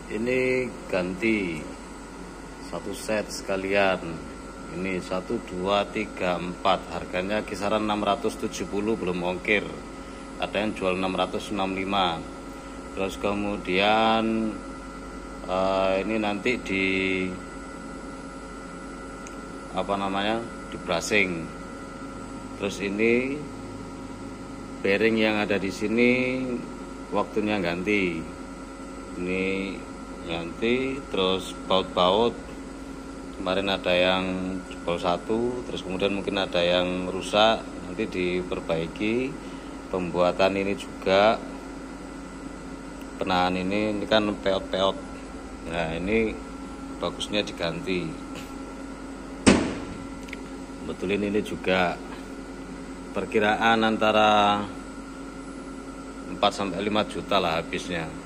Ini ganti satu set sekalian. Ini 1 2 3 4, harganya kisaran 670 belum ongkir. Ada yang jual 665. Terus kemudian ini nanti di di brushing. Terus ini bearing yang ada di sini waktunya ganti. Ini ganti. Terus baut-baut kemarin ada yang jebol satu, terus kemudian mungkin ada yang rusak, nanti diperbaiki. Pembuatan ini juga penahan ini kan peot-peot. Nah, ini bagusnya diganti. Betulin ini juga perkiraan antara 4 sampai 5 juta lah habisnya.